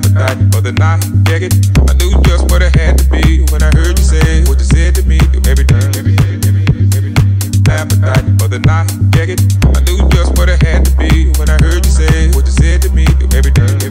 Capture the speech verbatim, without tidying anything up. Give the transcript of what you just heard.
appetite for the night, yeah, it. I knew just what it had to be when I heard you say what you said to me. Every day, every day, every day, every day. Appetite for the night, yeah, it. I knew just what it had to be when I heard you say what you said to me. Every day.